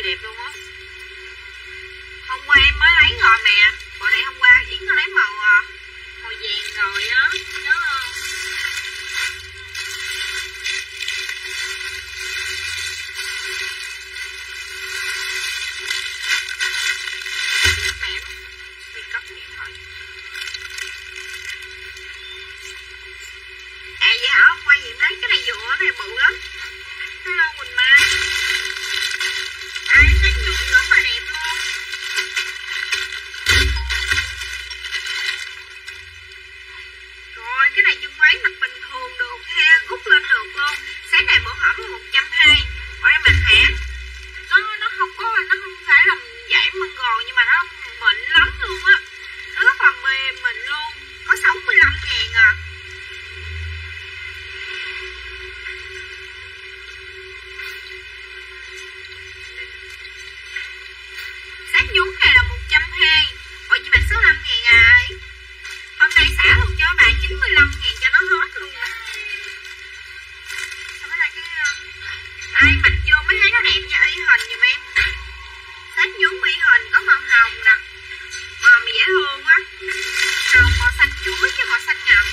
đẹp luôn á. Hôm qua em mới lấy rồi mẹ. Bộ này hôm qua Yến nó lấy màu vàng rồi á. Nhớ không? Mẹ nó bị cấm điện thoại. À vậy hả? Hôm qua Yến lấy cái này vừa này bự lắm. Hello Quỳnh Mai. Ai sách nhúng rất là đẹp luôn. Rồi cái này chân váy mặc bình thường được ha, rút lên được luôn. Sáng này bộ hỏng là 120. Bọn em mặc hả? Nó không phải là giải măng gòn nhưng mà nó mịn lắm luôn á. Nó rất là mềm mịn luôn. Có 65.000 à. Sát nhún này là 120. Ôi chị mặc 65.000 à. Hôm nay xả luôn cho bạn 95.000 cho nó hết luôn. Sao mới là cái ai mặc vô mới thấy nó đẹp nha, y hình giùm em. Sát nhún y hình có màu hồng nè. Màu mà dễ thương á. Hồng màu xanh chuối với màu xanh ngọc.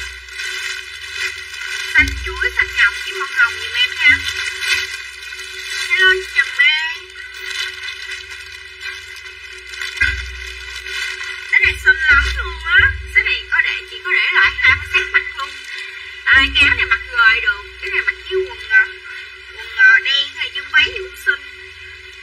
Xanh chuối, xanh ngọc với màu hồng giùm em nha. Hello Trần Mai. Cái này xinh lắm luôn á. Cái này chị có để lại 2 set mặt luôn. Đây cái áo này mặc gời được. Cái này mặc với quần đen hay chân váy cũng xinh.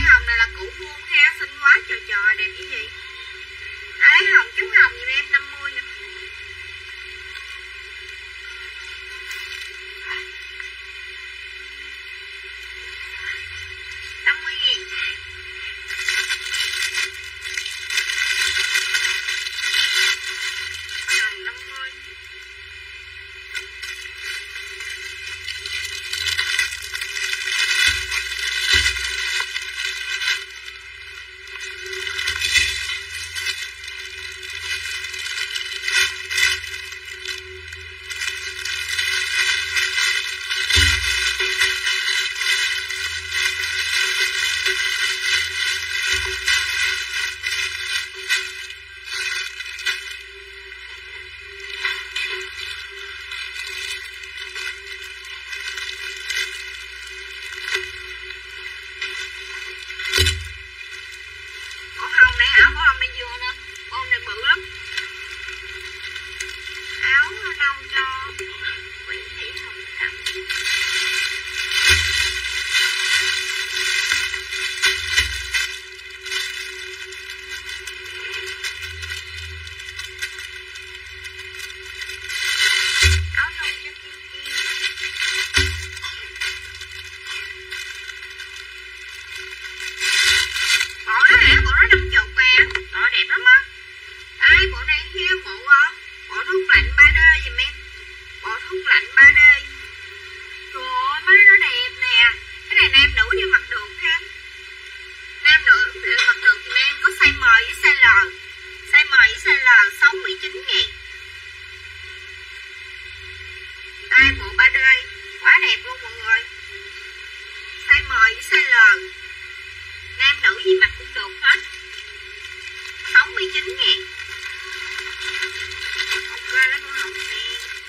hồng này là cũ vuông ha, xinh quá trời trời, đẹp như gì. Ai lấy hồng chút hồng giùm em 50 nè. 50.000. Hồng 50. Bộ hồng này hả? Bộ hồng này vừa nè. Bộ hồng này bự lắm. Áo nâu cho Nguyễn Thị Hồng Đậm. Áo nâu cho Kim Kim. Bộ đó hả? Bộ đó 50 à? Bộ đẹp lắm á. Ai bộ này kia bộ thuốc lạnh 3D giùm em. Bộ thuốc lạnh 3D. Trời ơi má nó đẹp nè. Cái này nam nữ đều mặc được ha. Nam nữ đều mặc được giùm em. Có size M với size L. Size M với size L 69.000. Đây bộ 3D quá đẹp luôn mọi người. Size M với size L. Nam nữ gì mặc cũng được hết. 69.000. Ok lấy bộ hồng nè.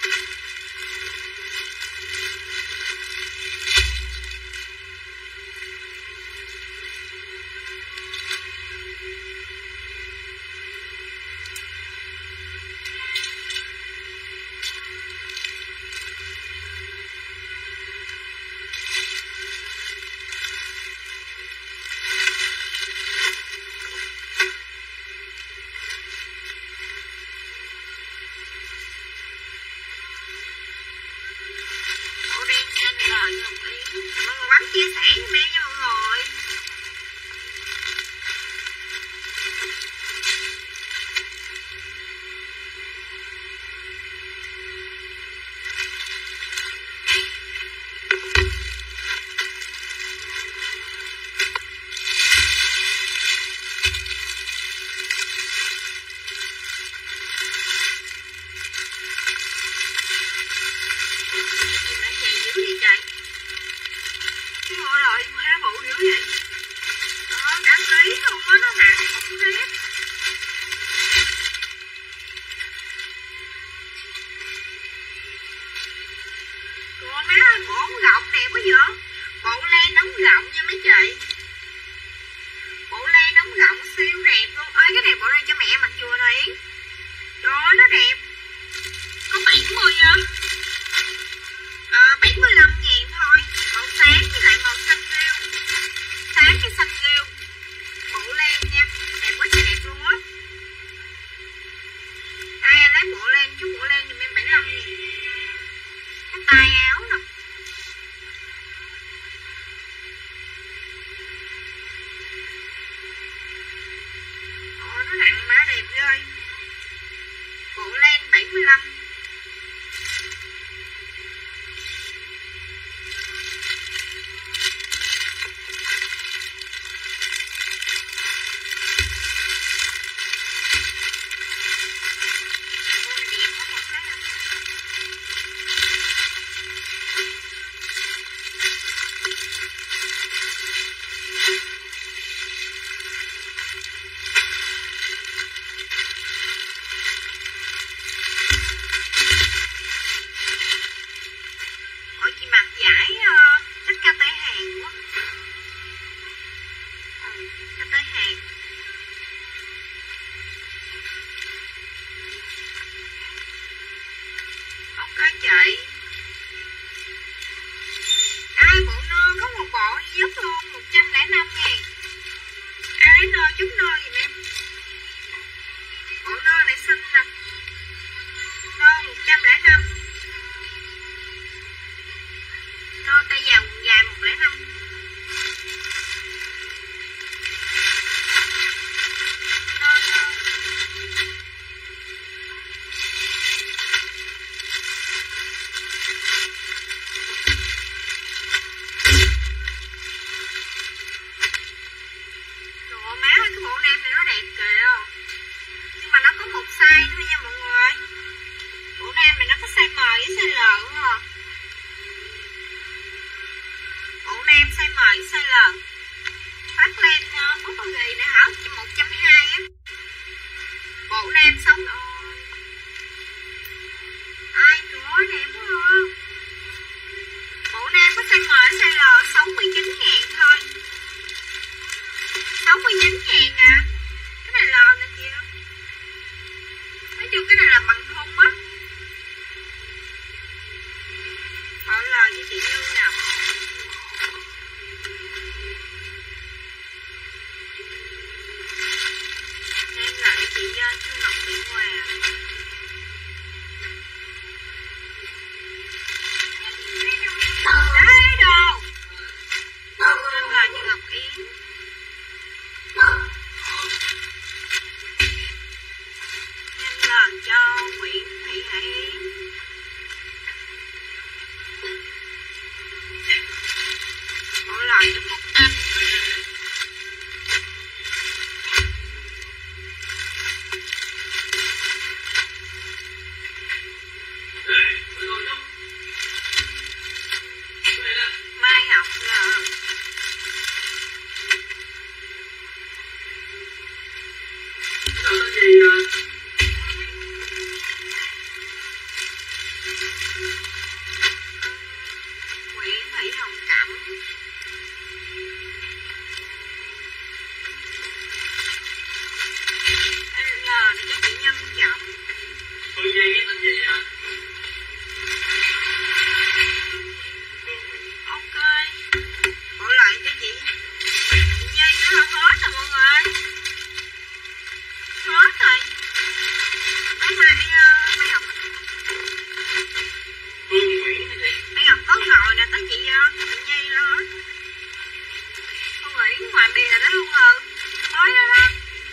Bộ đen trên lời cho một ý. Mọi người bấm chia sẻ giùm em nha mọi người. Nãy vậy dữ vậy trời. Cái bộ rồi má bự dữ vậy. Đó cả ký luôn á, nó nặng không hết. Trời ơi, má ơi bộ ống gọng đẹp quá vậy. Bộ len ống gọng nha mấy chị. Bộ len ống gọng siêu đẹp luôn. Ơi cái này bộ này cho mẹ mặc vừa nè Yến. Trời ơi nó đẹp. Có 70 không? 75.000 thôi. Màu sáng với lại màu xanh rêu. Sáng với xanh rêu. Bộ len nha. Đẹp quá trời đẹp luôn á. Ai lấy bộ len, chút bộ len giùm em 75.000. Cái tay áo nè. tiền là đó luôn rồi. Mới đó đó.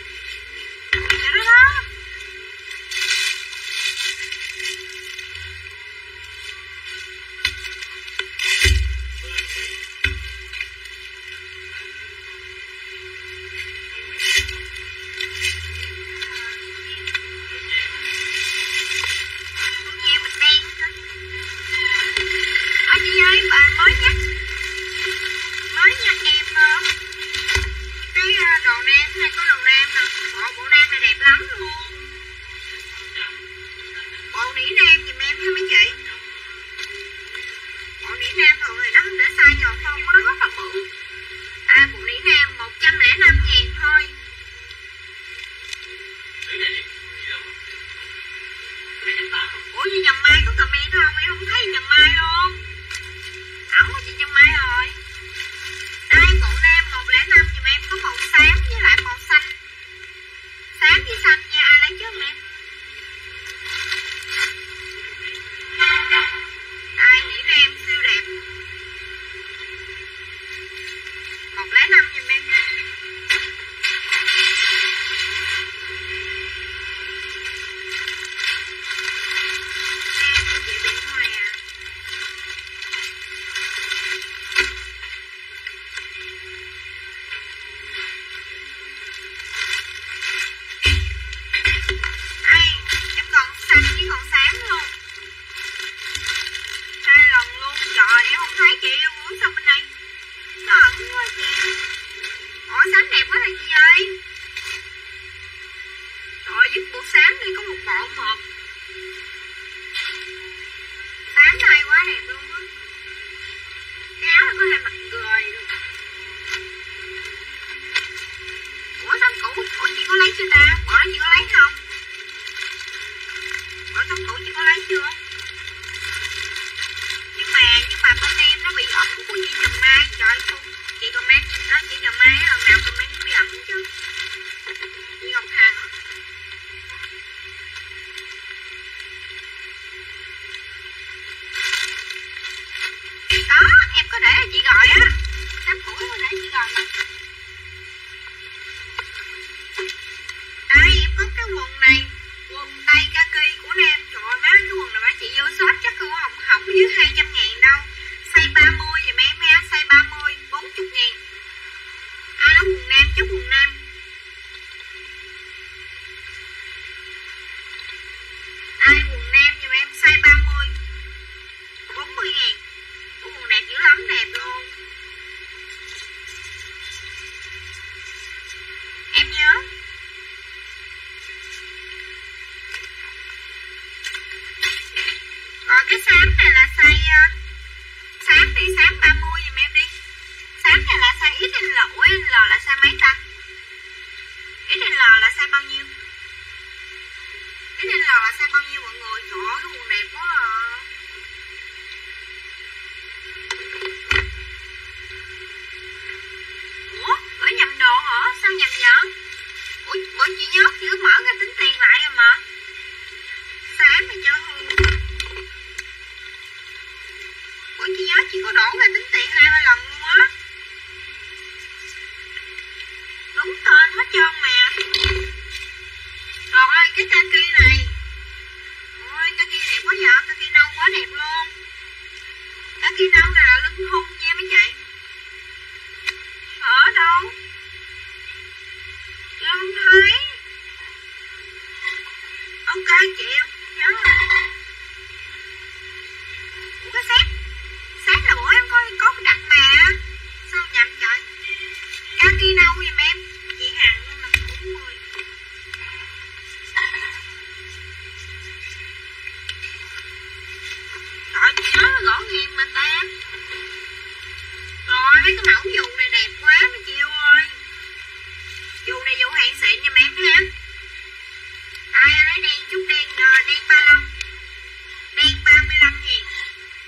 Vậy đó đó.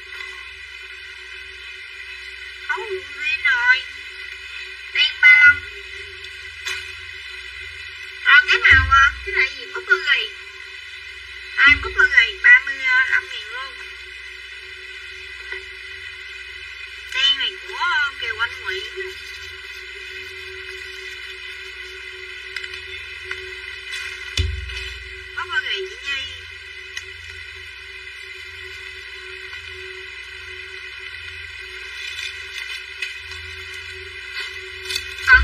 Đen 35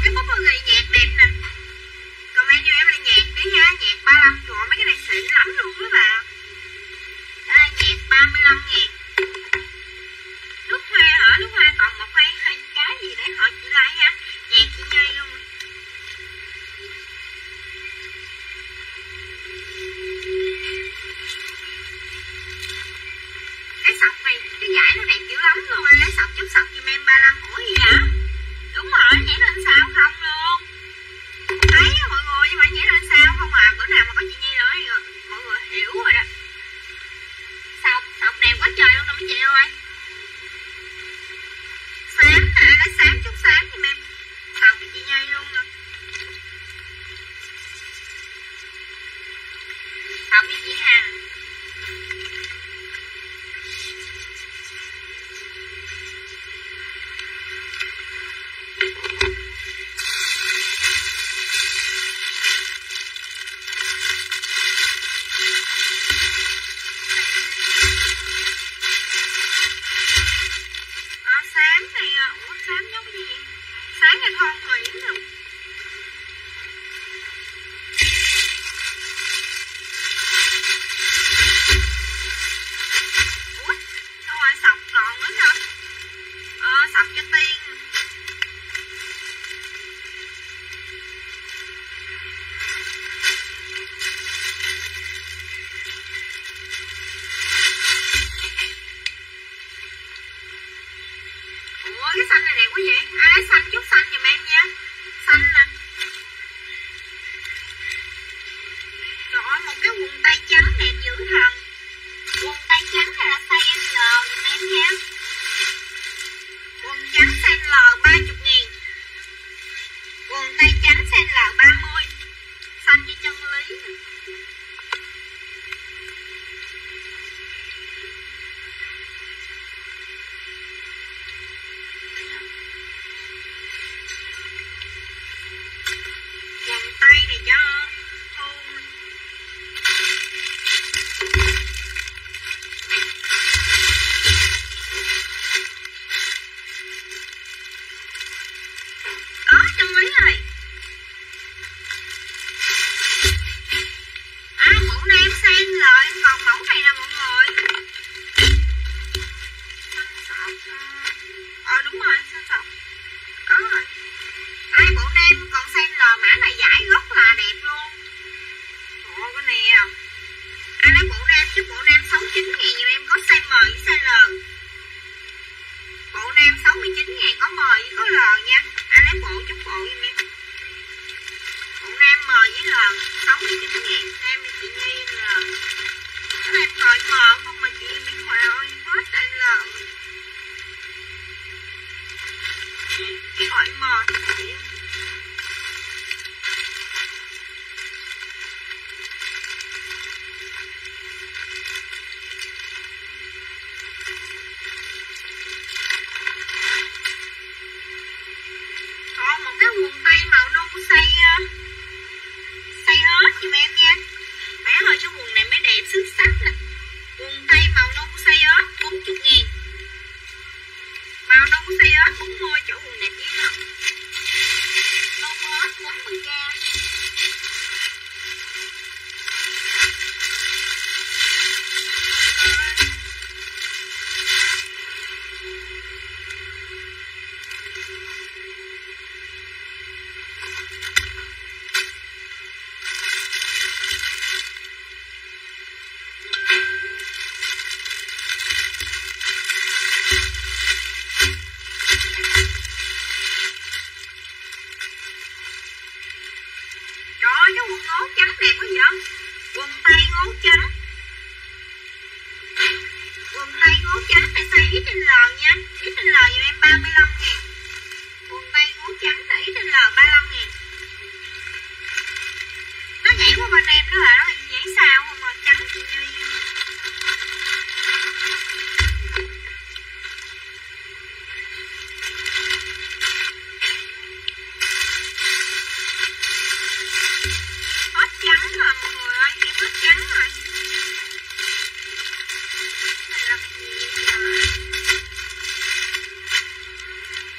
cái búp ghi nhạc đẹp nè. Comment cho em là nhạc đi ha. Nhạc 35. Trời ơi, mấy cái này xịn lắm luôn đó bà. Đây nhạc 35.000. Nước hoa hả? Nước hoa còn một hai cái gì để hỏi chị lại ha. Nhạc chị Nhi luôn. Cái sọc này, cái giải nó đẹp dữ lắm luôn. Lấy sọc chút sọc giùm em 35. Ủa gì vậy? Đúng rồi, nhảy lên sao không luôn. Thấy mọi người, nhưng mà nhảy lên sao không à. Bữa nào mà có chị Nhi nữa thì mọi người hiểu rồi đó. Sọc đẹp quá trời luôn nè mấy chị ơi. Xám hả? Lấy xám chút xám giùm em. Sọc cho chị Nhi luôn nè. Sọc cho chị Hằng. Xám giống cái gì? Sáng là thon Nguyễn nè. Ủa? Đâu rồi sọc còn nữa hả? Sọc cho Tiên. Ủa cái xanh này đẹp quá vậy? Ai lấy xanh chút xanh giùm em nha. Xanh nè. Trời ơi một cái quần tay trắng đẹp dữ thần. Quần tay trắng này là size L giùm em nha. Quần trắng size L 30.000. Quần tay trắng size L 30. Xanh cho chân lý. Quần tay này cho Thu. Có chân lý rồi. Mũ nam sang lợi. Còn mẫu này là mọi người. Xanh sọc. Đúng rồi, xanh sọc. Có rồi. Bộ nam còn sang L mã này giải rất là đẹp luôn. Ủa cái nè. Lấy bộ nam chứ bộ nam 69.000 giùm em có size M với size L. Bộ nam 69.000 có M với có L nha. Lấy bộ chút bộ giùm em. Bộ nam M với L 69.000. Em chị Nhi L. Cái này gọi M không mà chị Biên Hòa ơi. Hết size L. Cái gọi M chị. Một cái quần tay màu nâu size ớt giùm em nha. Mẹ ơi cái quần này mới đẹp xuất sắc nè. Quần tay màu nâu size ớt 40.000. Màu nâu size ớt 40 chỗ quần đẹp dữ lắm. Nâu ớt 40k. Cái quần ngố trắng đẹp quá vậy. Quần tay ngố trắng. Quần tay ngố trắng này size XL nha. XL giùm em 35.000. Quần tay ngố trắng là XL 35.000. Nó nhảy qua bên em đó là nó nhảy sao không mà trắng chị Nhi. Trắng rồi mọi người ơi, em hết trắng rồi. Này là cái gì vậy?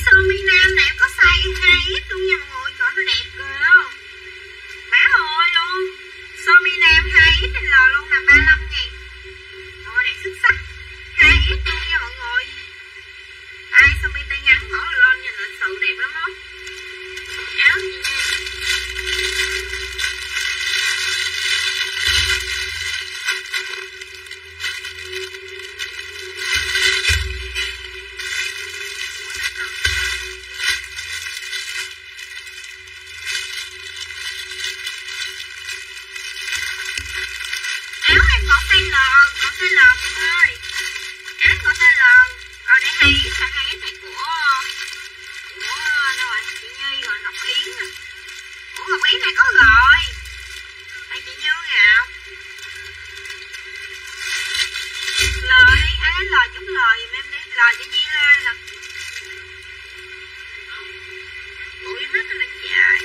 sơ mi nam này em có size 2X luôn nha mọi người. Trời nó đẹp kìa. Má ơi luôn. Sơ mi nam 2XL luôn là 35.000. Trời đẹp xuất sắc. 2X luôn nha mọi người. Ai sơ mi tay ngắn mở lên nhìn lịch sự đẹp lắm á. Áo chị Nhi. Áo em còn size L, còn size L mọi người. Áo còn size L. Rồi để 2X là 2X này của đâu rồi, chị Nhi rồi Ngọc Yến nè. Ủa Ngọc Yến này có rồi. Đây chị Như Ngọc. L đi, ai lấy L chúng L giùm em đi. L chị Nhi lên nè. Ủi mắt nó là dài.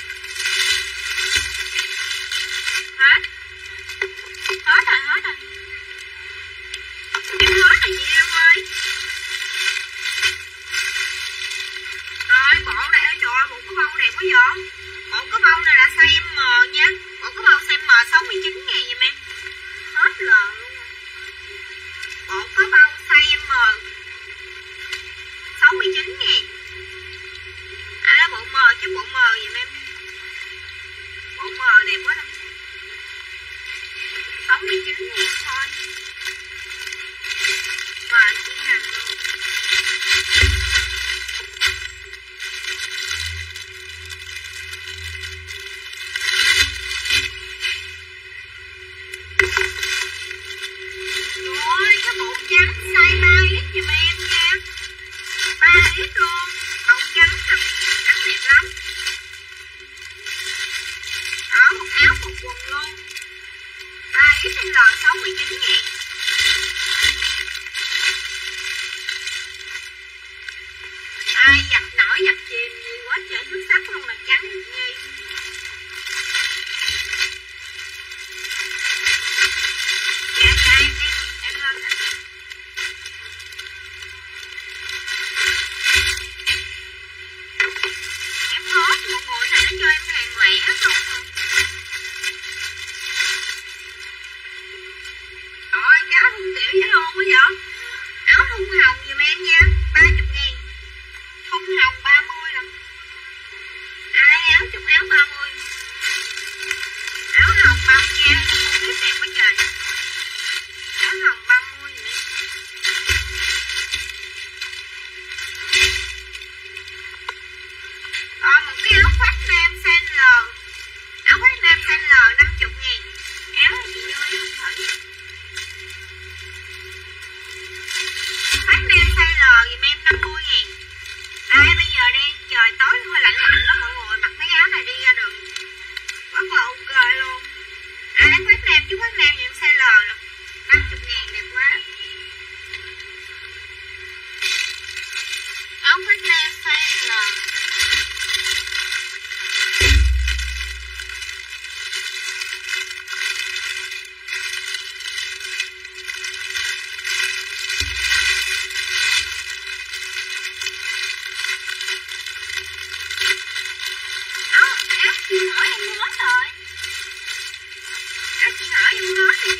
Hết. Hết rồi, hết rồi. Em hết rồi chị em ơi. Rồi bộ này ơi trời ơi, bộ cái bông đẹp quá vậy. Bộ cái bông này là size M nha. Bộ cái bông size M 69.000 giùm em. Hết lời luôn. Bộ cái bông size M 69.000. Ai lấy bộ M chứ bộ M giùm em đi. Bộ M đẹp quá nè. 69.000 thôi. Mà chỉ hàng luôn. Rồi cái bộ trắng size 3X giùm em nha. 3X luôn. Màu trắng nè. Trắng đẹp lắm. Đó một áo một quần luôn. 3XL 69.000. Ai giặt nổi giặt chìm gì quá trời xuất sắc luôn là trắng Nhi. Dạ dạ em lên nè. Em hết mọi người này nó cho em hàng lẻ không luôn. Rồi cái áo thun tiểu dễ thương quá vậy. Áo thun hồng giùm em nha. 30.000. Thun hồng 30 nè. Ai áo chục áo 30. Áo hồng 30 nha. Thun tiếp đẹp quá trời. Áo hồng 30 nè. Rồi một cái áo khoác nam size L. Áo khoác nam size L 50.000. Áo này chị Như không thấy. Khoác nam size L giùm em 50.000. Ai bây giờ đang trời tối hơi lạnh lạnh lắm mọi người, mặc mấy áo này đi ra đường quá là ok luôn. Ai lấy khoác nam chứ khoác nam giùm size L nè. 50.000 đẹp quá. Áo khoác nam size L. Áo chị hỏi em hết rồi. Áo chị hỏi em hết rồi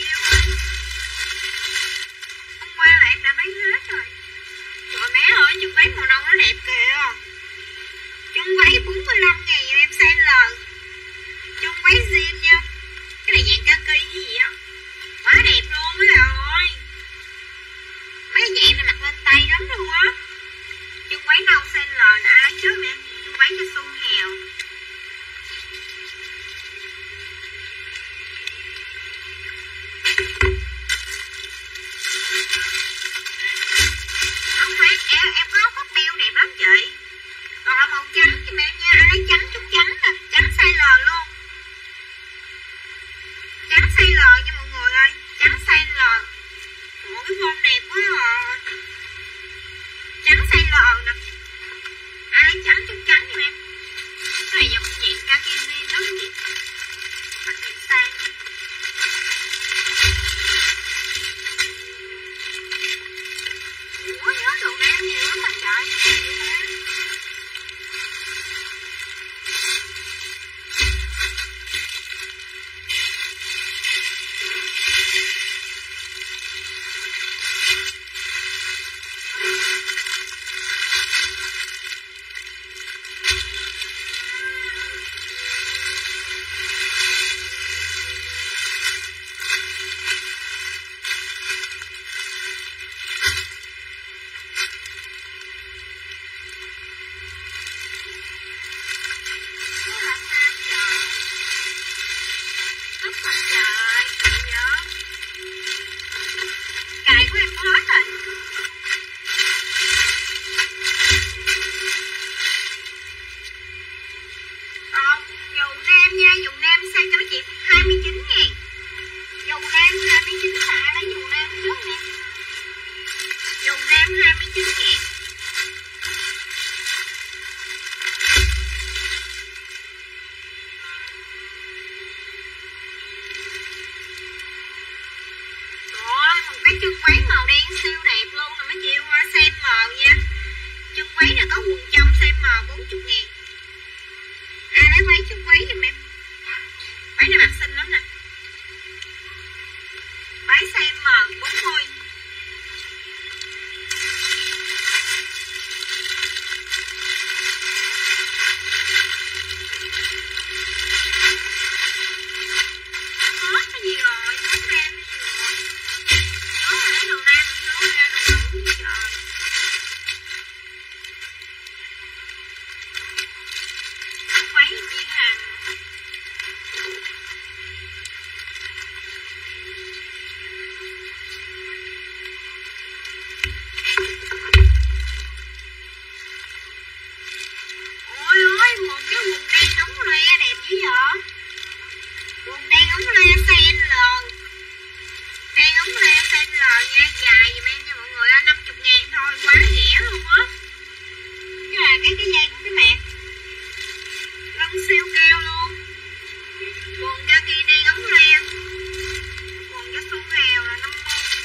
cái dây của cái mẹ. Lân siêu cao luôn. Quần kaki đen ống len. Quần cho su hào là 50.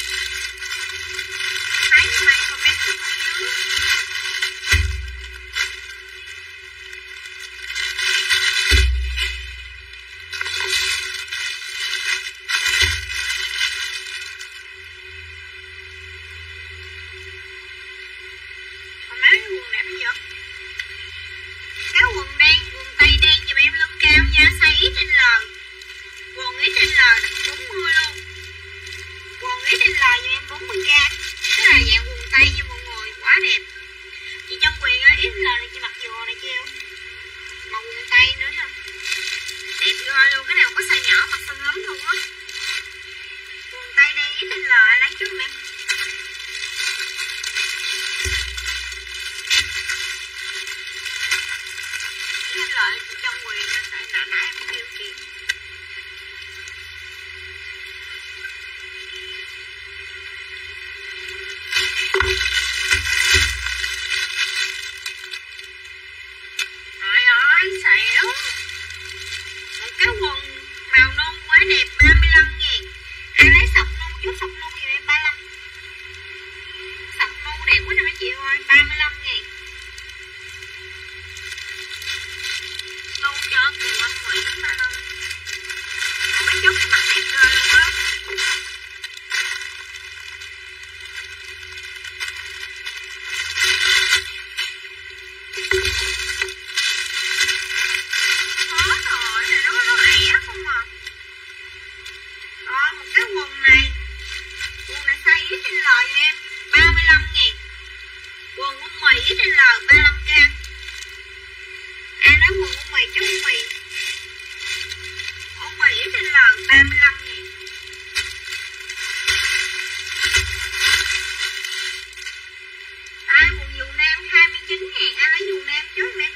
Thấy như vậy comment xuống ở dưới. Cái quần đen, quần tây đen giùm em lưng cao nha, size XL. Quần XL đặt 40 luôn. Quần XL giùm em 40k. Cái là dạng quần tây nha mọi người, quá đẹp. Chị trong quyền XL này chị mặc vừa này chiêu. Mà quần tây nữa nè. Đẹp ghê luôn, cái nào có size nhỏ mặc xinh lắm luôn á. Quần tây đen XL lấy trước em. Lợi trong quyền nãy em kêu chị. Trời ơi xẻo. Một cái quần màu nâu quá đẹp 35.000. Ai lấy sọc nâu chút sọc nâu thì em 35. Sọc nâu đẹp quá nè mấy chị ơi, 35.000. Nâu cho kìa anh Nguyễn 35. Một cái chút mặt đẹp ghê luôn á. Khó rồi, này nó ẻ không à. Đó, một cái quần này. Quần này size XL cho em 35.000. Quần của mì XL 35k. Ai nói quần của mì chứ của mì. Của mì XL 35.000. Ai quần dù nam 29.000. Ai lấy dù nam trước nè.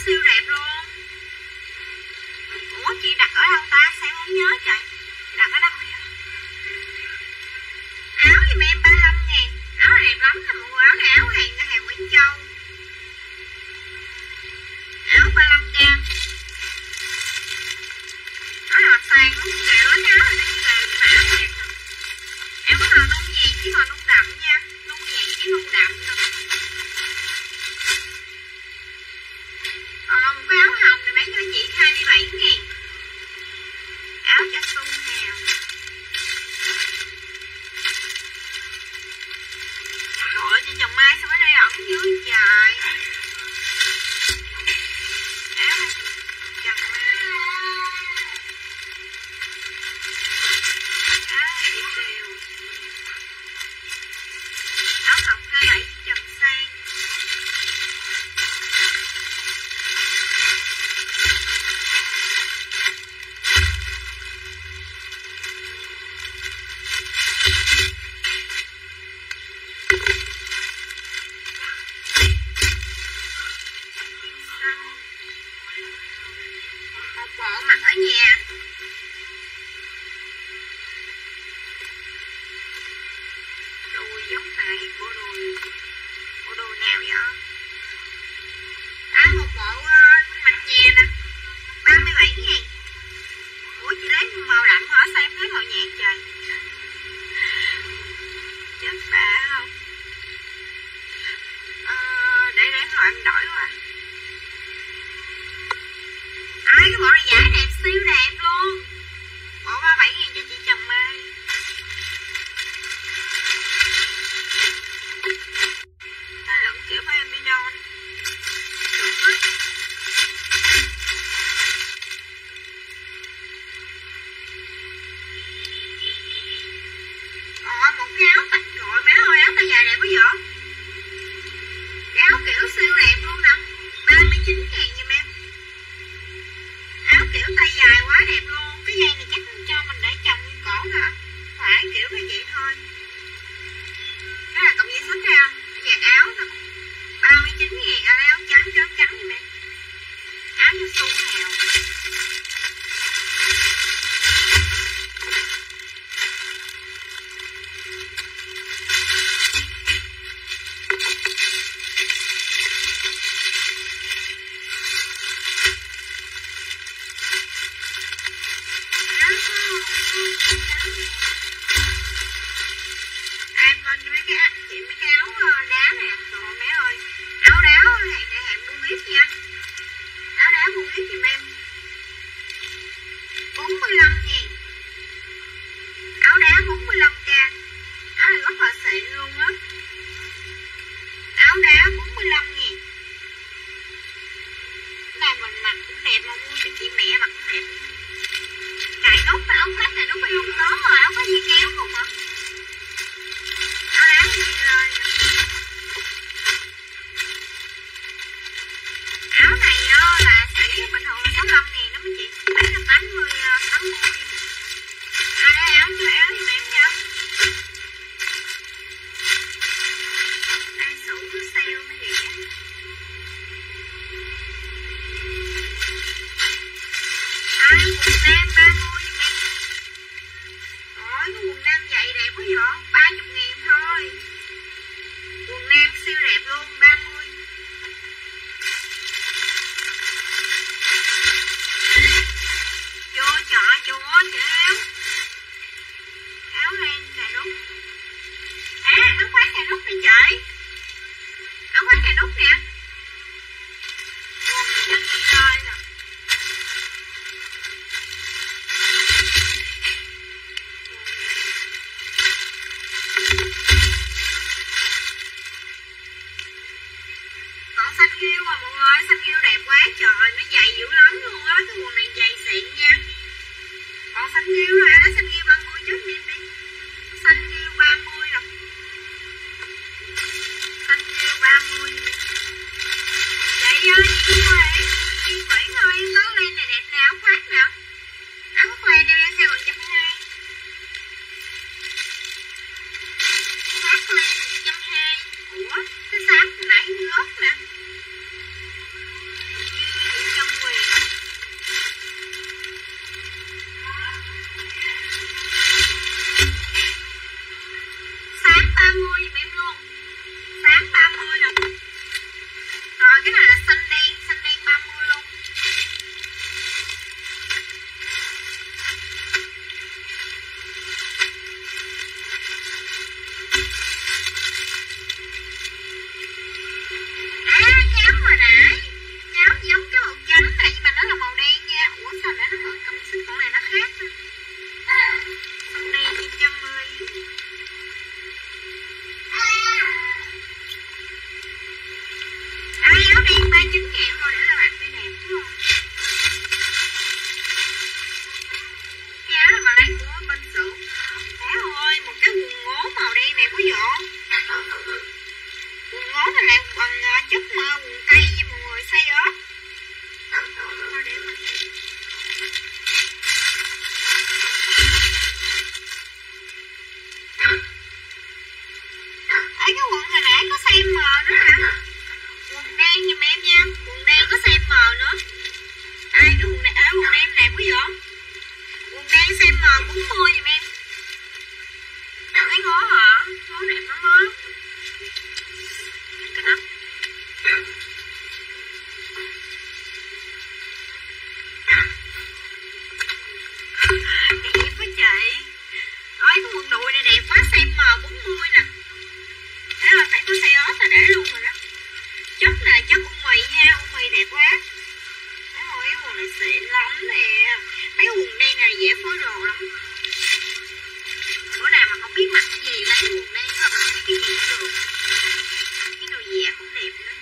siêu đẹp luôn. Ủa chị đặt ở đâu ta? Sao em không nhớ trời. Đặt ở đâu vậy? Áo giùm em 35 ngàn. Áo này đẹp lắm nè mọi người. Áo này áo hàng Nguyễn Châu. Áo 35k. Áo là sang lắm. Kẹo lắm áo này nó kẹo nhưng mà áo đẹp nè. Em có màu nung nhạt với màu nung đậm nha. Nung nhạt với nung đậm nè. Một cái áo hồng này bán cho chị 27 ngàn. Áo cho su hào. Trời ơi, chị chồng Mai sao ở đây ẩn dưới trời. Áo chồng Mai. Áo chị Kiều. Áo học 27 chồng Sang. Bộ mặc ở nhà. Đùi giống này, bộ đùi nào vậy? Một bộ mặc nhà nè, 37 ngàn. Ủa chị lấy màu đậm hả? Sao em thấy màu nhạt trời? Chết bà không? Để hỏi em đổi qua. Cái bộ này giá đẹp, siêu đẹp luôn. Bộ 37 ngàn cho chị chồng Mai. Ta lẫn kiểu của em đi đâu anh? Một cái áo tạch rồi má ơi, áo tay dài đẹp quá vậy? Cái áo kiểu siêu đẹp luôn nè, 39 ngàn giùm em. Áo kiểu tay dài quá đẹp luôn. Cái dây này chắc cho mình để chồng nguyên cổ hả? Phải kiểu như vậy thôi. Cái là cộng dây xích thấy không? Vạt áo nè, 39 ngàn. Áo trắng giùm em. Áo cho su hào. Em lên cho mấy cái áo đá nè. Rồi mấy ơi, áo đá hàng buôn bếp nha. Áo đá buôn bếp giùm em 45 ngàn. Áo đá 45k. Áo này rất là xịn luôn á. Áo đá 45 ngàn. Cái này mình mặc cũng đẹp mà mua cho chị mẹ mặc cũng đẹp. Cài nút và áo khoác này nút phải luôn đó rồi, áo có gì kéo không hả? Áo đá gì rồi. Áo này là sợi bình thường là 65 ngàn đó mấy chị. Bán là 80. Áo cho áo giùm em nha. Ai sủ có sale mới vậy chứ. Quần nam 30 giùm em. Ôi cái quần nam vậy đẹp quá vậy. 30 ngàn thôi. Quần nam siêu đẹp luôn, 30. Vô chợ vô kiểu. Áo len cài nút. Áo khoác cài nút đi trời. Áo khoác cài nút nè. Quần cho đi rồi nè. Còn xanh ghiêu à mọi người, xanh ghiêu đẹp quá trời, nó dày dữ lắm luôn á, cái quần này dày xịn nha. Còn xanh ghiêu là xanh ghiêu 30 trước đi. Xanh ghiêu 30 rồi. Xanh ghiêu 30. Chị ơi, chị Nguyễn ơi, em có len này đẹp nè, áo khoác nè. Áo khoác len em size 120. Khoác len 120. Ủa, cái xám nãy rớt nè. quần này xịn lắm nè. Mấy quần đen này dễ phối đồ lắm. Bữa nào mà không biết mặc cái gì lấy quần đen thôi mà biết cái gì cũng được. Cái đồ dẻ cũng đẹp nữa.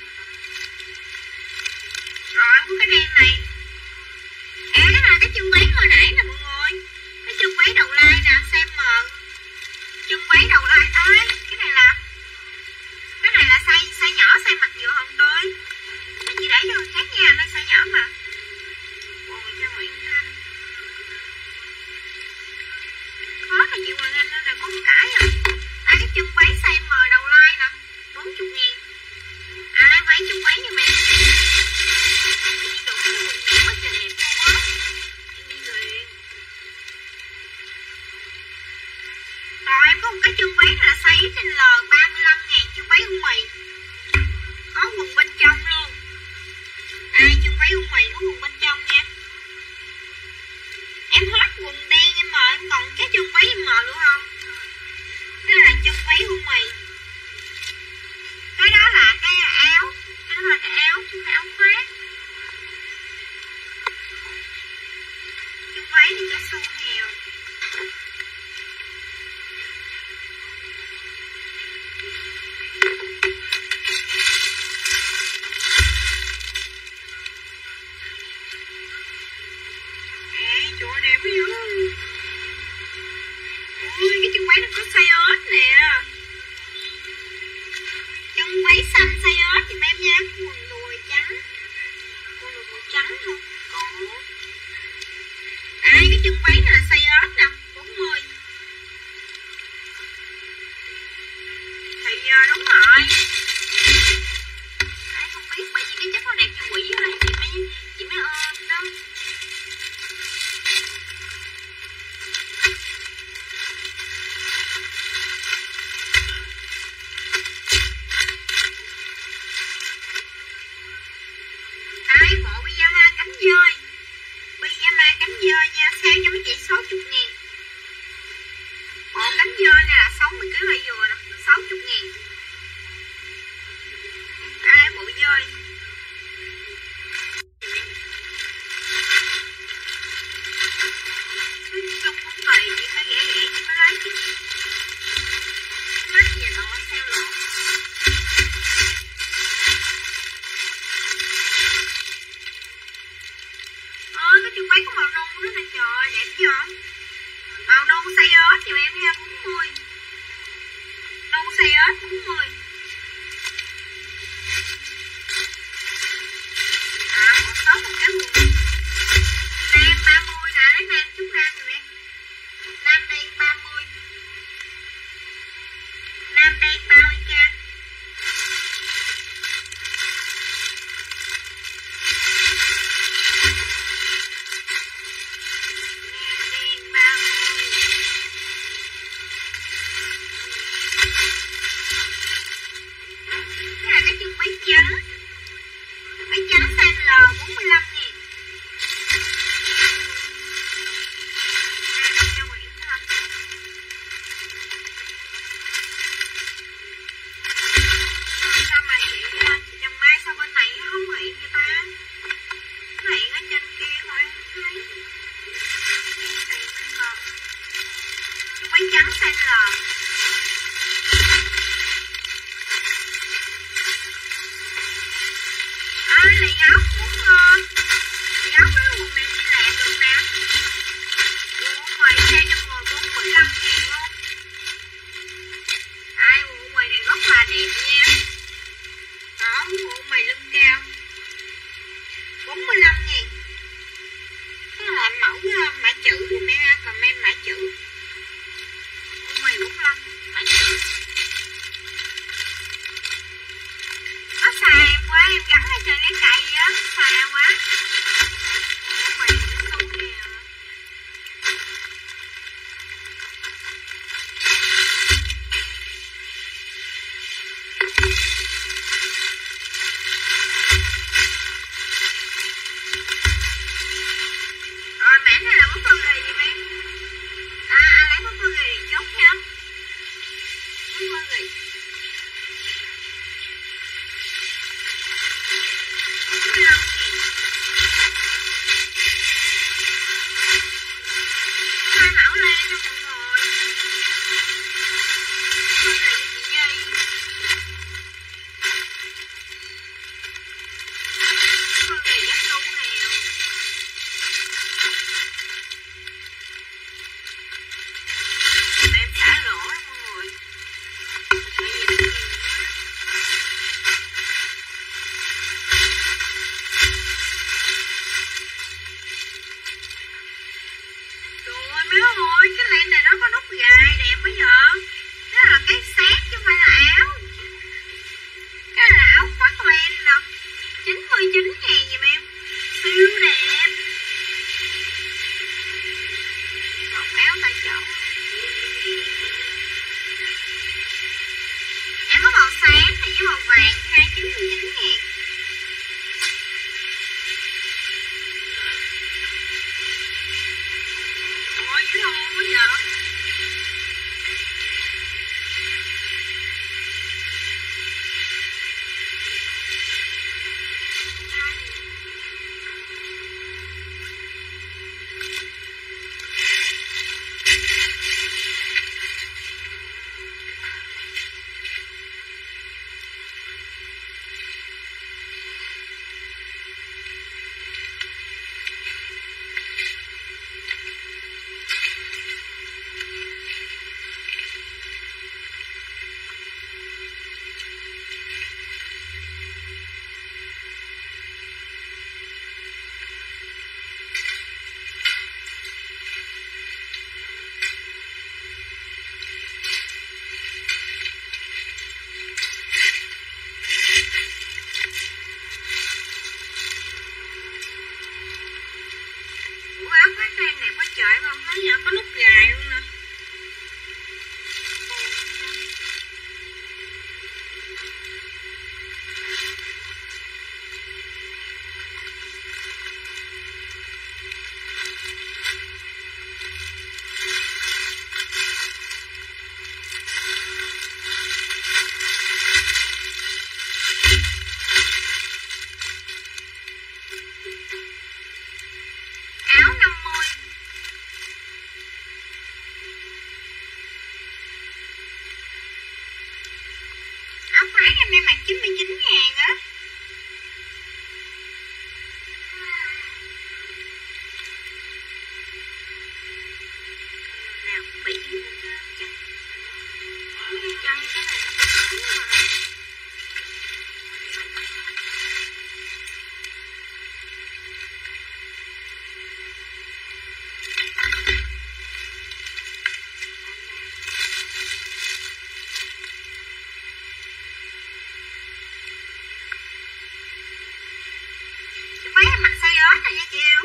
Rồi có cái đen này. À cái này cái chân váy hồi nãy nè mọi người. Cái chân váy đầu lai nè, xem mờ. Chân váy đầu lai ơi, cái này là size nhỏ, size mặt vừa hồng tươi. Chị để cho khác nha, nó size nhỏ mà. Quần cho Nguyễn Thanh. Khó là chị Hoàng Anh nên là có một cái à. À cái chân váy size M đầu lai nè, 40.000. À lấy váy chân váy như vậy. Chị đủ cái quần đẹp quá trời đẹp luôn á. Em đi luyện. Rồi em có một cái chân váy là size XL 35.000, chân váy u mì. Có quần bên trong luôn. Ai chân váy u mì có quần bên trong nha. Em hết quần đen em mà em còn cái chân váy em mờ luôn không? Cái này là chân váy u mì. Cái đó là cái áo. Cái đó là cái áo, chứ cái áo khoác. Chân váy thì cho xu hèo. Chỗ đẹp quá dữ. Ui cái chân váy nó có size S nè. Chân váy xanh size S thì em nha. Quần đùi trắng. Quần đùi màu trắng luôn. Có. À cái chân váy này là size S nè, 40. Thì đúng rồi. Ai không biết bởi vì cái chất nó đẹp như quỷ rồi chị mới ôm đó. Đây bộ pyjama cánh dơi. Pyjama cánh dơi nha, sale cho mấy chị 60.000. Bộ cánh dơi này là 60kg là vừa nè, 60.000. Đây bộ dơi. Trong con tùy chị phải rẻ rẻ chị mới lấy chứ. Mắc gì đó sale lộn. Cái chân váy có màu nâu đó nè, trời đẹp chưa? Màu nâu size S cho em nha, 40. Nâu size S 40. À, còn có một cái quần nam 30 nè, lấy nam chút ra rồi em. Nam đen 30. Nam đen 30k. Trắng. Váy trắng size L 45.000. Đây cho Nguyễn Thanh. Sao mà chị Trần Mai sao bên này không hiện vậy ta? Hiện ở trên kia thôi không thấy. Em tìm bên còn. Váy trắng size L. Lấy áo cũng lấy áo với quần này đi làm được nè. Quần ngoài xe cho người 45.000 luôn. Ai quần ngoài này rất là đẹp nha. Đó quần mày lưng cao 45.000. Cái là mẫu mã chữ thì mấy comment mã chữ. Quần mày 45 mã chữ. Nó xài quá em gắn ở trên cái cây á, xài quá. Mày cũng xu nè. quá vậy. Trời không thấy giờ có nút gài luôn nè. Áo 50. Áo khoác em đang mặc 99.000 á. Nào bị chân cái này mấy em mặc size ớt rồi nha chị yêu.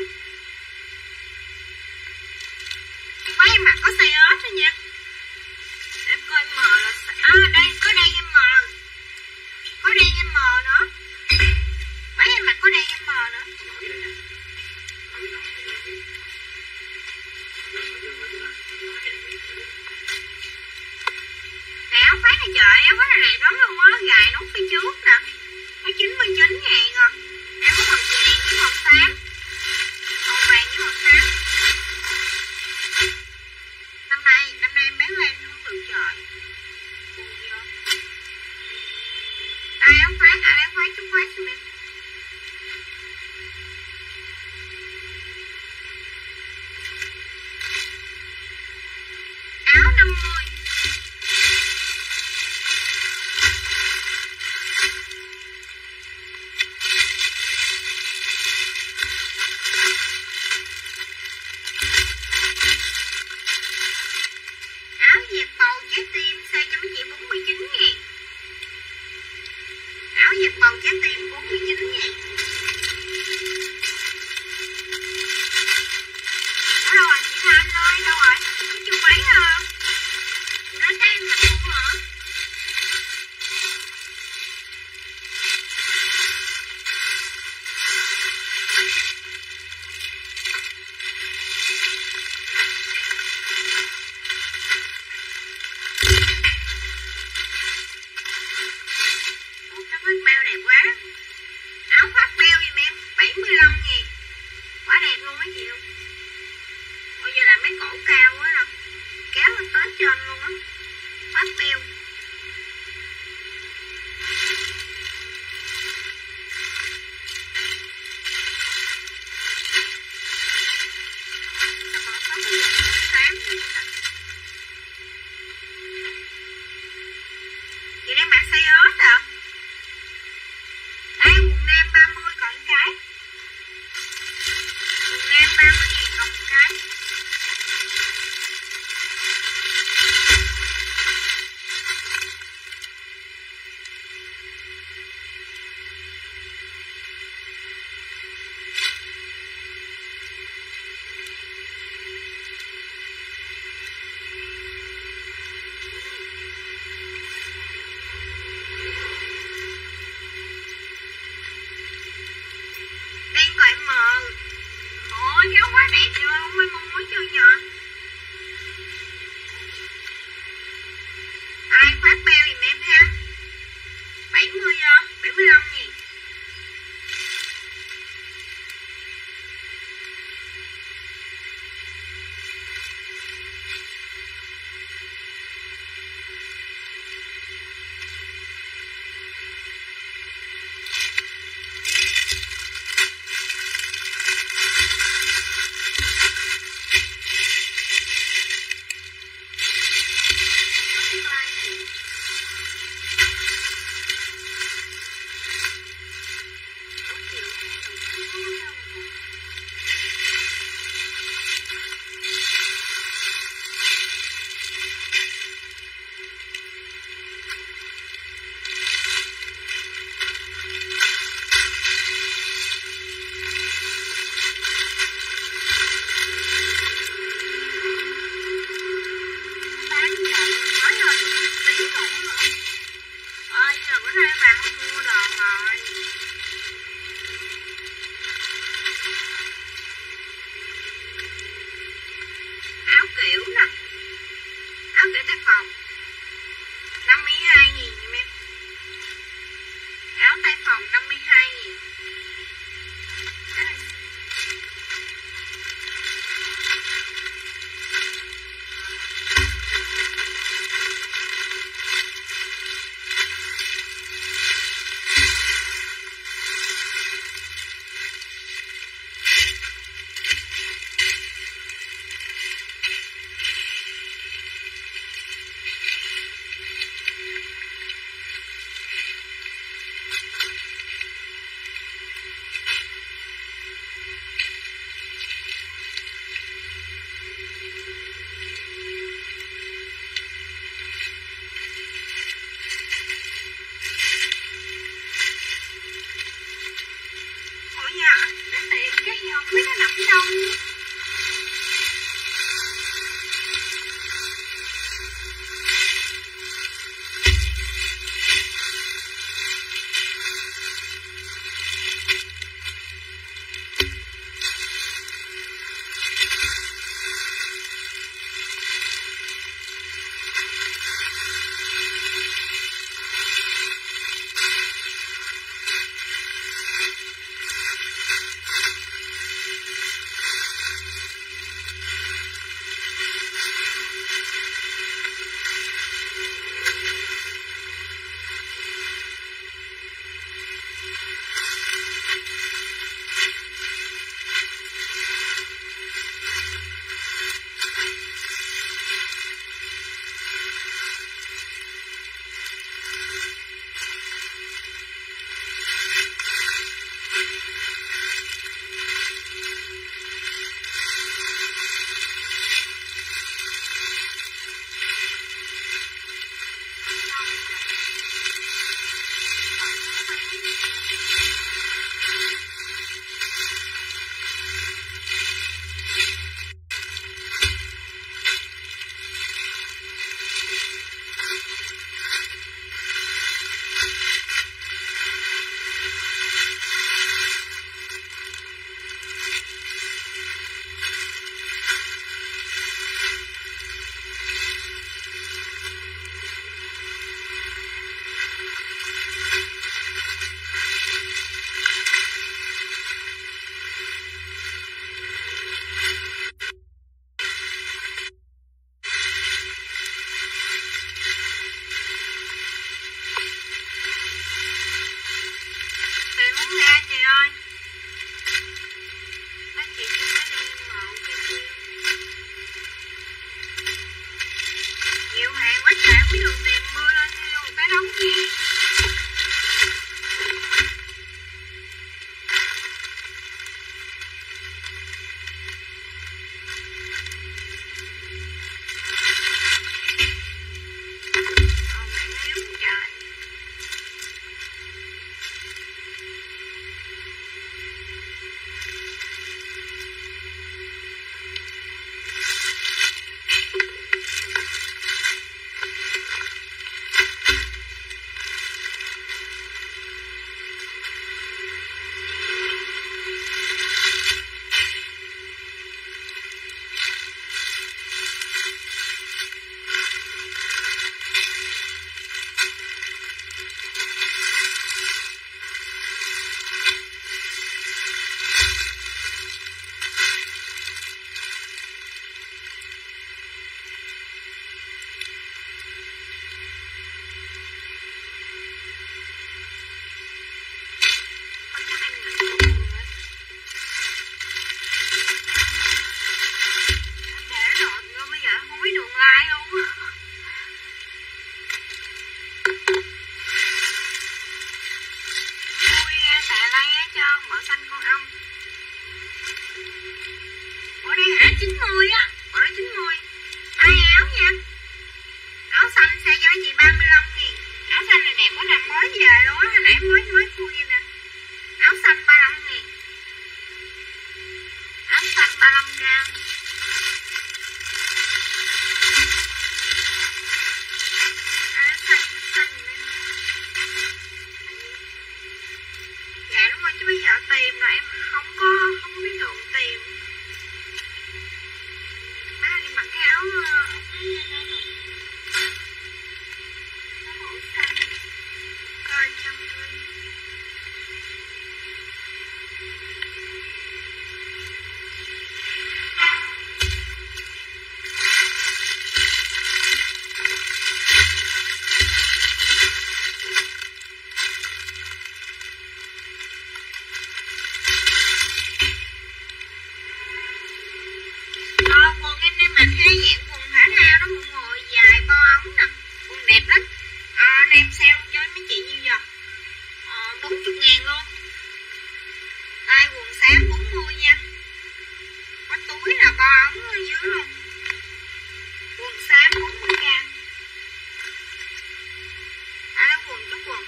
Mấy em mặc có size ớt thôi nha. Để coi M là đây có đen em M. Có đen em M nữa. Mấy em mặc có đen em M nữa. Nè áo khoác này trời, áo khoác này đẹp lắm luôn á. Gài nút phía trước nè. Có 99.000 à. Em có màu vàng với màu xám. Màu vàng với màu xám. 5 không biết nó nằm ở đâu.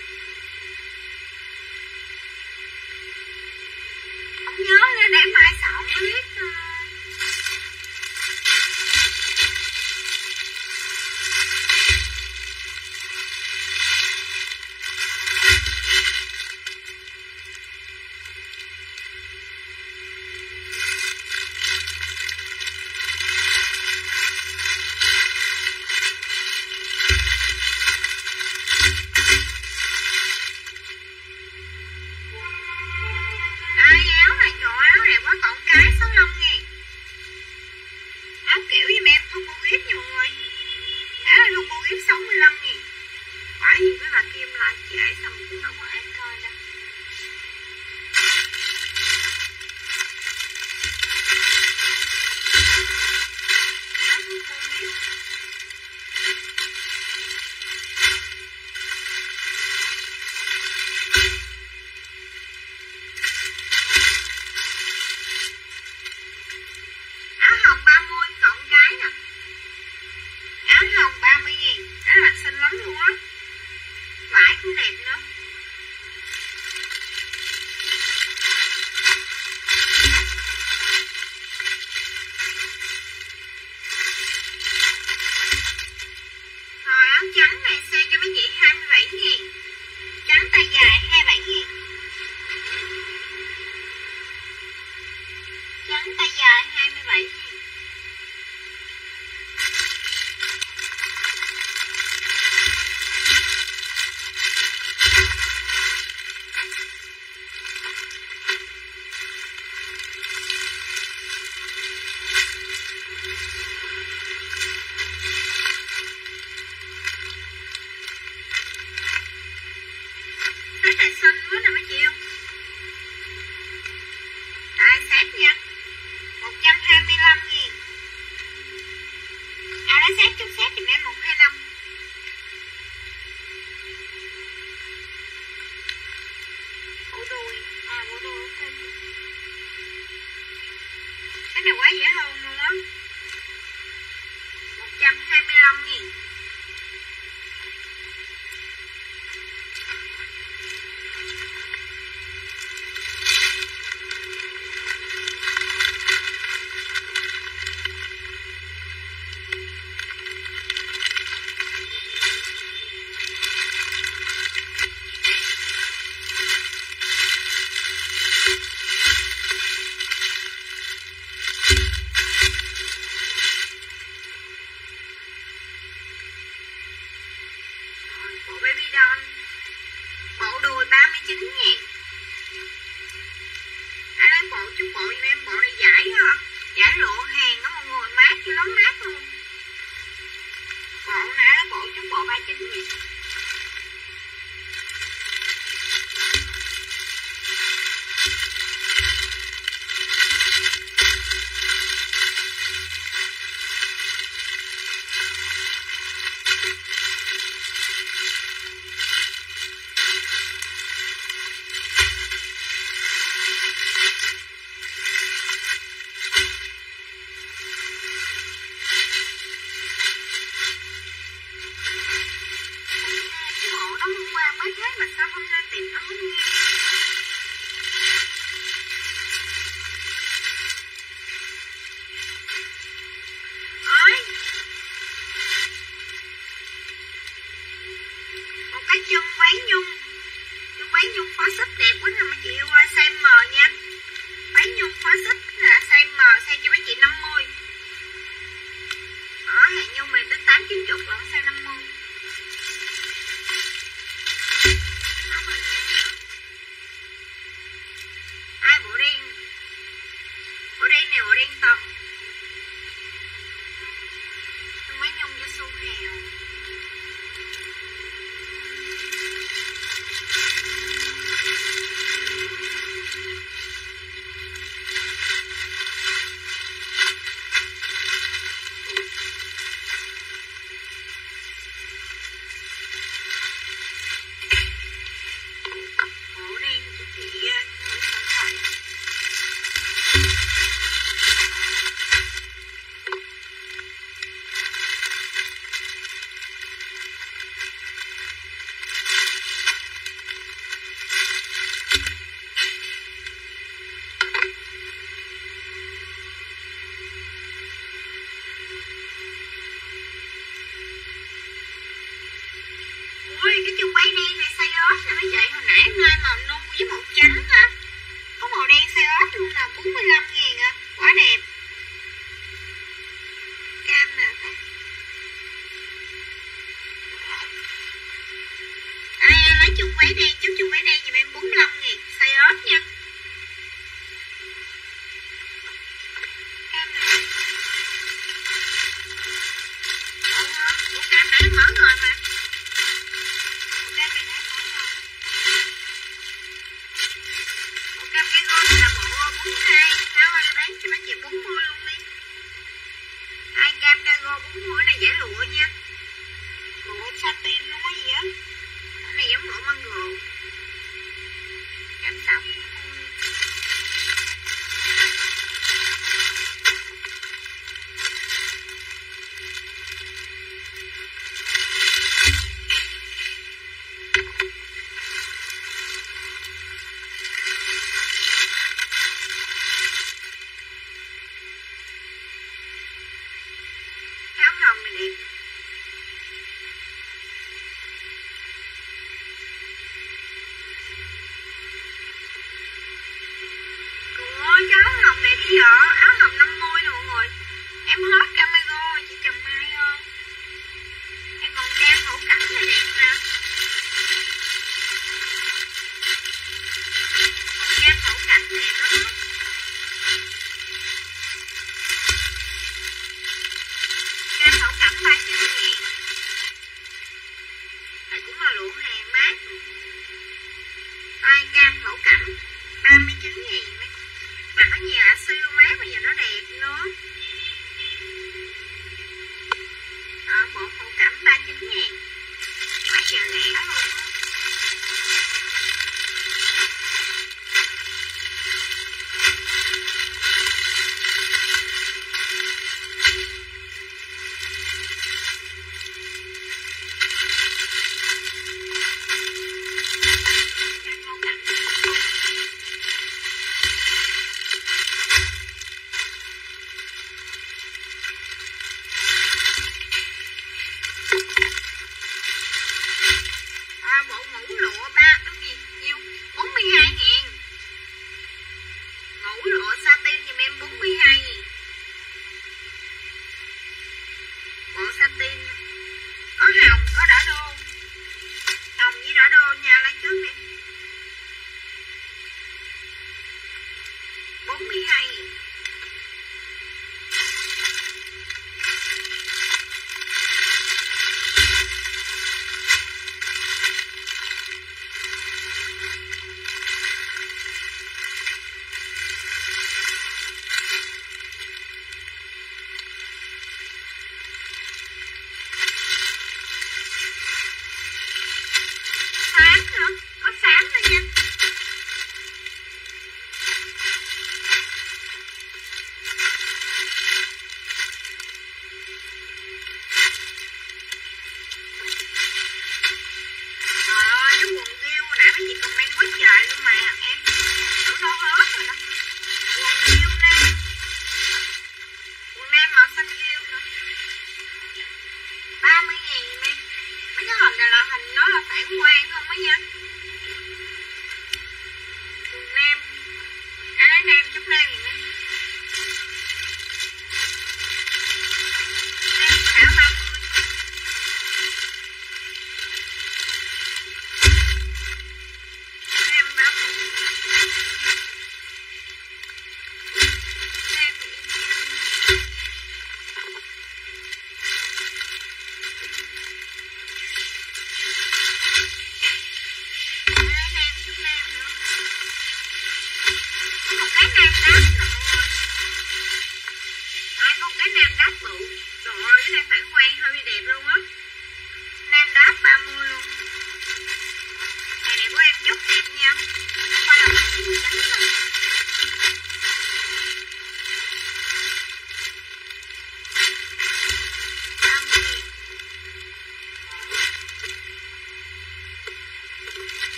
Nhớ để mai xả biết thôi. Áo này, trời áo này quá, còn cái 65.000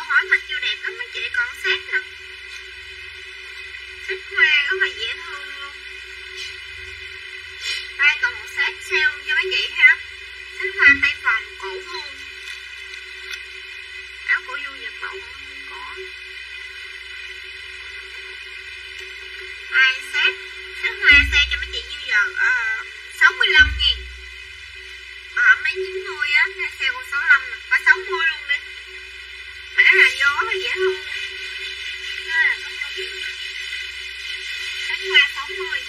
hỏi mặc vô đẹp lắm mấy chị, còn set nè, set hoa rất là dễ thương luôn. Đây còn một set sale cho mấy chị ha, set hoa tay vòng cổ vuông, áo cổ vuông Nhật Bản không có. Hai set hoa sale cho mấy chị nhiêu giờ? 65.000. Mà hôm nay 90 á, sale còn 65 nè, và 60 luôn đi. Mà nó là vô rất là dễ thương. Đó là có đúng. Set hoa 60.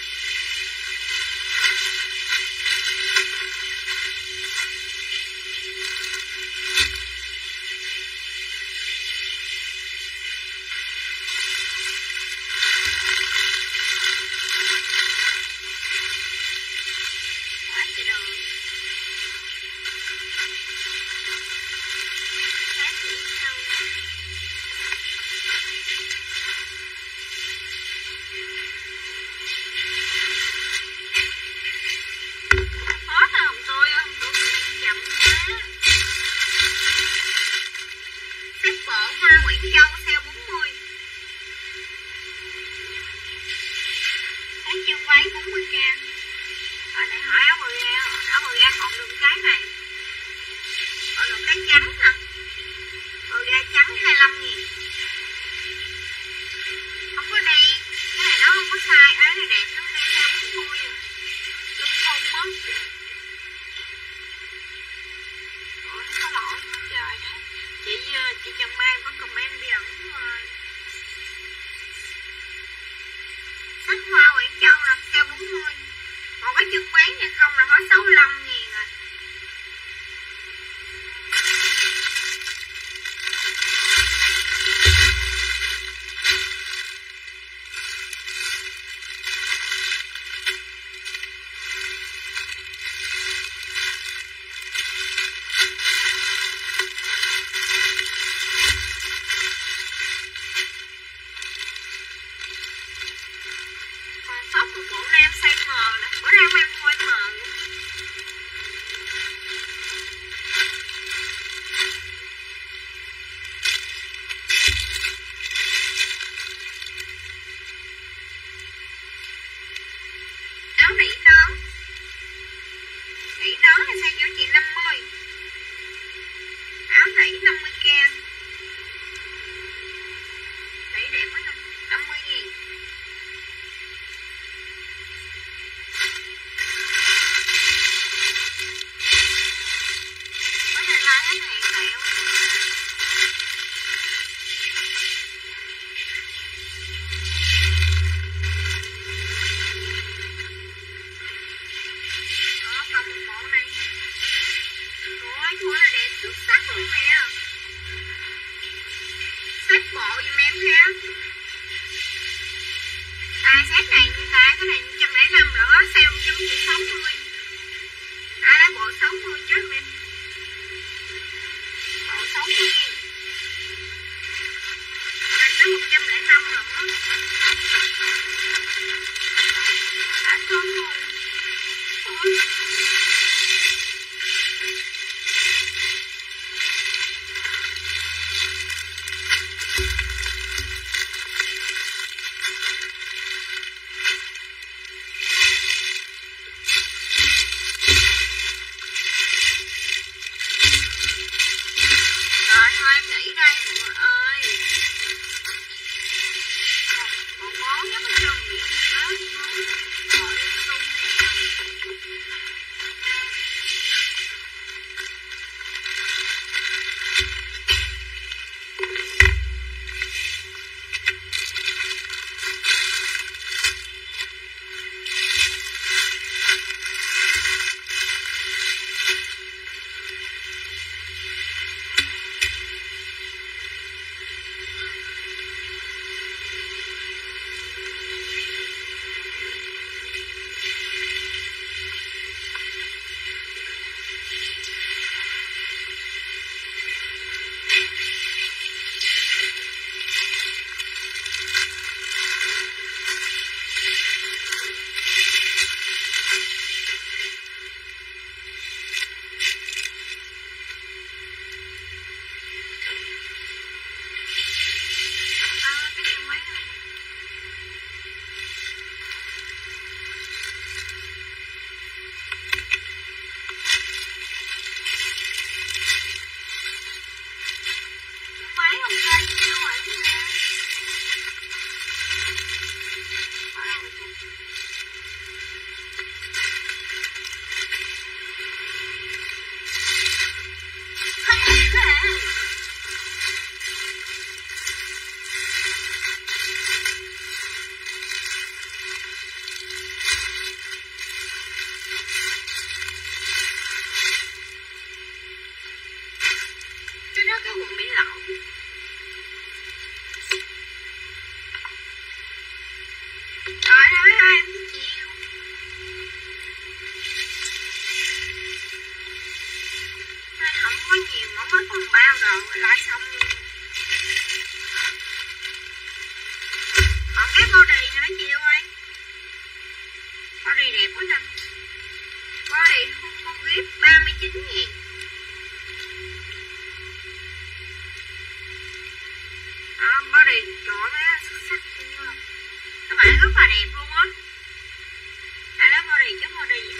Body trời ơi, xuất sắc chưa. Các bạn rất là đẹp luôn á. Ai lấy body chứ body vậy.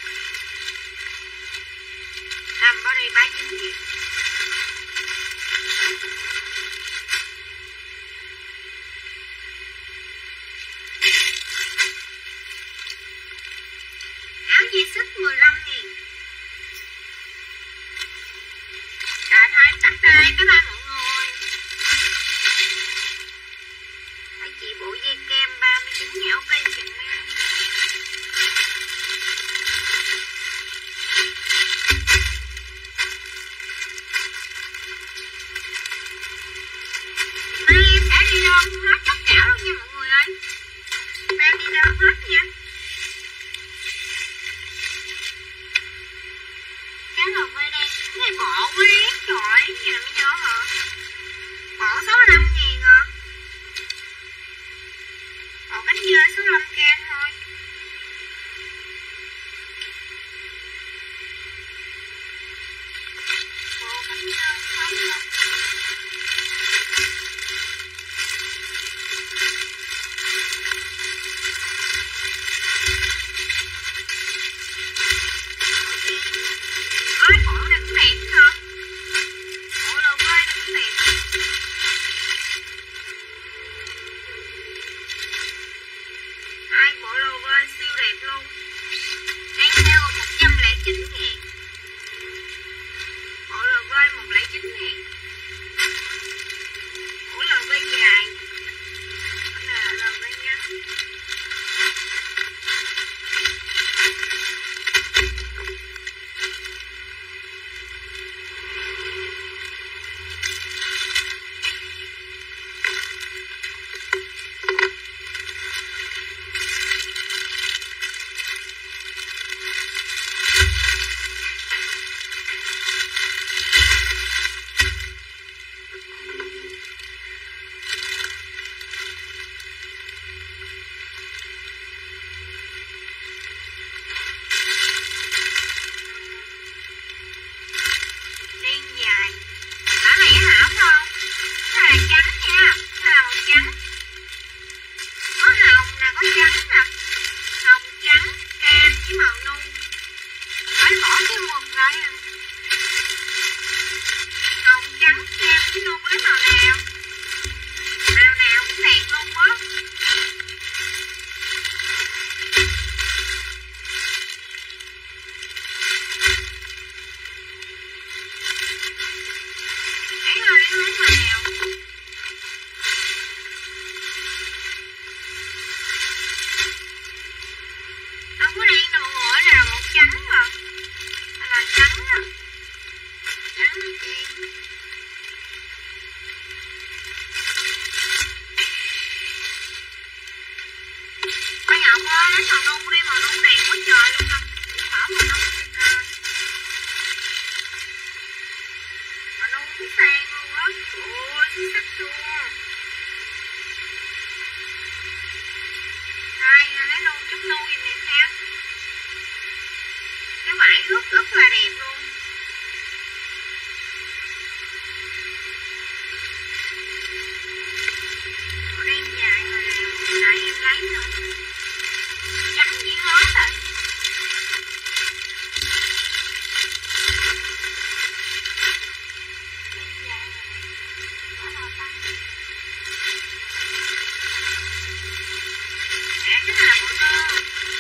Làm body 39 gì. Áo chia xích 15.000. Trời ơi, tắt đây, bye bye mọi người. Mấy chị bộ dây kem 39.000 ok chừng nha. Mai em sẽ đi đơn hết tất cả luôn nha mọi người ơi. Mai em đi đơn hết nha. Cái lò vơi đen cái này bộ quá. Trời ơi, gì làm vô hả? Bộ 65.000 à. Bộ cánh dơ 65k thôi. Bộ cánh dơ 65k. Ôi, bộ này cũng đẹp hả? Bộ lô vơi này cũng đẹp. Hai bộ lô vơi siêu đẹp luôn. Đang theo 109.000. Bộ lô vơi 109.000. Bộ lô vơi dài. Cái này là lô vơi ngắn. Đen dài. Ở này hả không? Cái này là trắng nha. Cái là màu trắng. Có hồng nè, có trắng nè. Hồng trắng, cam với màu nung. Phải bỏ cái mực ra nè. Hồng trắng, cam với nung lấy màu nào? Màu nào cũng đẹp luôn á. Hãy lo đi lấy màu nào. Đâu có đen đâu mọi người, này là màu trắng mà. Này là trắng á. Trắng là đen. Coi Ngọc ơi, lấy màu nung đi, màu nung đẹp quá trời luôn nè. Mở màu nung đi coi. Màu nung cũng sang luôn á. Ôi, xuất sắc chưa. Đây, lấy nung chút nuôi giùm em ha. Cái vải rất là đẹp luôn. Màu đen dài mà nãy em lấy nè. Trắng với hết rồi. Đen dài mà có màu tanh. À, cái này là bộ nơ.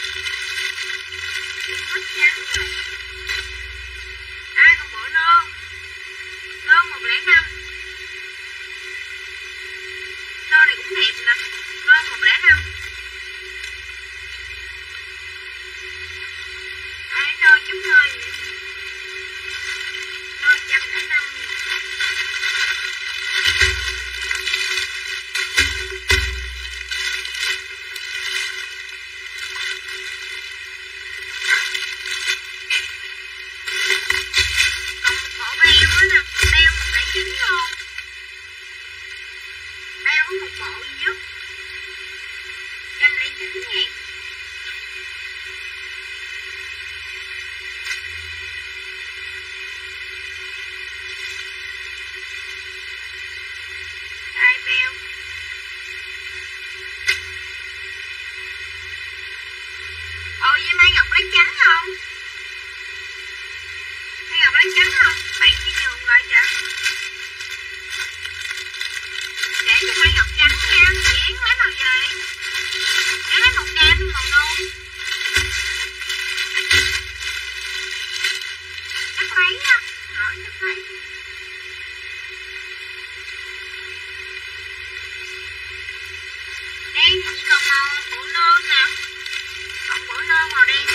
Em hết trắng rồi. Ai còn bộ nơ. Nơ 105. Nơ này cũng đẹp nè. Nơ 105. Ai nơ chút hơi vậy. Nơ 105. Còn một bộ beo nữa nè. Beo 109 luôn. Beo có một bộ duy nhất. 109.000. Đây beo cho hai ngọc trắng nha. Yến lấy màu gì? Yến lấy màu cam hay màu nâu? Chắc lấy á. Hỏi chắc lấy. Đen chỉ còn màu bữa nâu nè. Còn bữa nâu màu đen.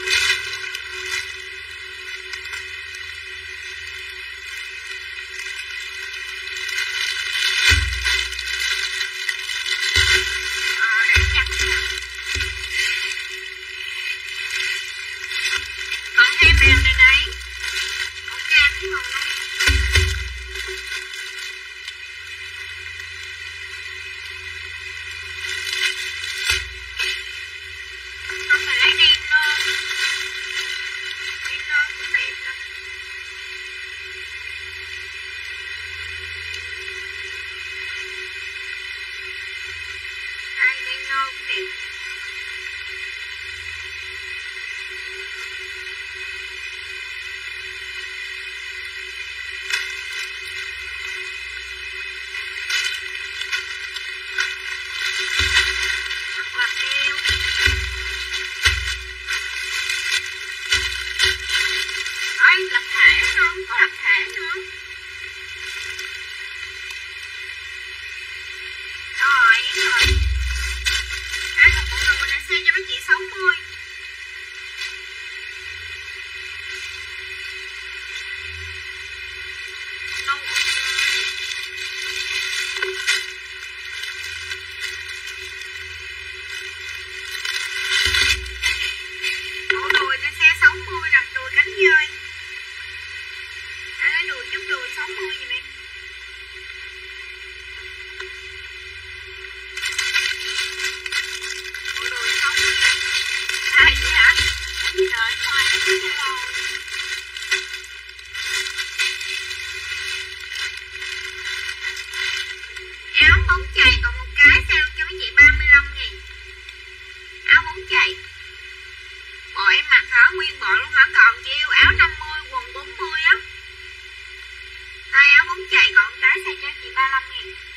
Còn thêm mèo này này. Màu cam với màu nâu. Không phải lấy đen luôn. Đen luôn cũng đẹp lắm. Đây đen luôn cũng đẹp. Hoặc là đeo. Ôi, lập thể không? Có lập thể nữa. Rồi, rồi. Một bộ đồ này xe cho mấy chị 60. Nâu ok. Bộ đùi lên xe 60 nè, đùi cánh dơi. Lấy đùi chút đùi 60 gì mẹ. Bộ đùi 60. Vậy hả? Chị đợi thôi, chị sẽ lo. Áo bóng chày còn một cái sao cho mấy chị 35.000. Áo bóng chày. Bộ em mặc hả? Nguyên bộ luôn hả? Còn chị yêu áo 50, quần 40 á. Đây áo bóng chày còn cái sao cho chị 35.000.